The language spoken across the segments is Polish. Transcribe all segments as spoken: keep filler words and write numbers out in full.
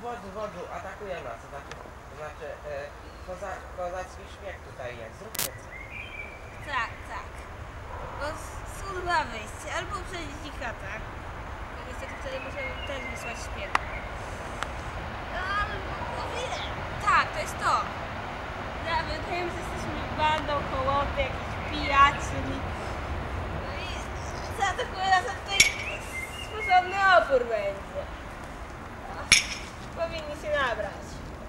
wodzu, wodzu, atakuje nas, to znaczy, to znaczy e, koza, kozacki śmiech tutaj jest, zróbcie coś. Tak, tak. Bo są dwa wyjścia, albo przejść ich atak. Niestety wtedy możemy też wysłać śpiew. Albo powiem. Tak, to jest to. Ja wydaje że jesteśmy bandą kołoty, jakichś pijaczy. No i zaatakuje nas tutaj sposobny opór będzie. Ach, powinni się nabrać.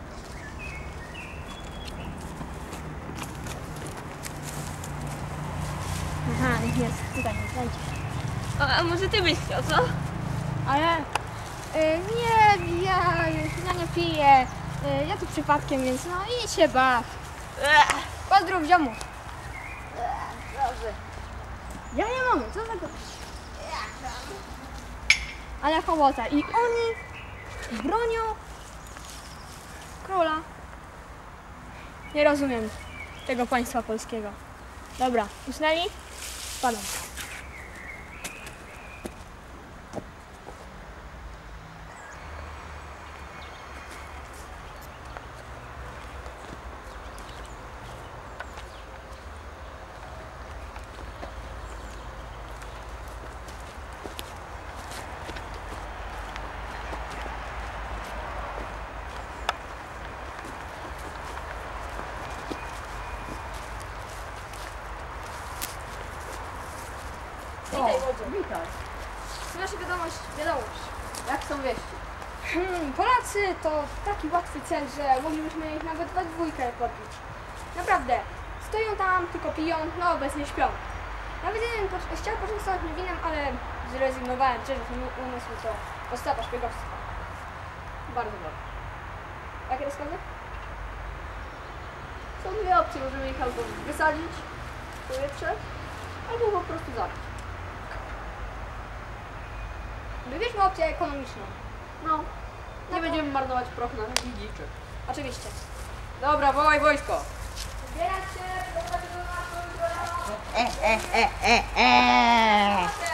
Aha, jest, tutaj nie znajdzie. A, a może ty byś chciał, co? Ale y, nie, ja, ja nie piję. Y, ja tu przypadkiem, więc no idź się baw. Ech, Pozdrów ziomu. dobrze. Ja nie mogę, co za to? Ale hołota. I oni bronią króla. Nie rozumiem tego państwa polskiego. Dobra, usnęli? Spadam. Witaj, Wodziu. Witaj. Nasza wiadomość, wiadomość. Jak są wieści? Hmm, Polacy to taki łatwy cel, że moglibyśmy ich nawet we dwójkę podbić. Naprawdę. Stoją tam, tylko piją, no obecnie śpią. Nawet jeden po- chciał poczęstować mnie winem, ale zrezygnowałem, przecież mój umysł to podstawa szpiegowstwa. Bardzo dobrze. Jakie rozkazy? Są dwie opcje, możemy ich albo wysadzić w powietrze, albo po prostu zabić. Wybierzmy opcję ekonomiczną. No, nie będziemy marnować proch na dzidziczy. Oczywiście. Dobra, wołaj wojsko! Zbierać się, doprowadzić do naszego E, e, e, e, e.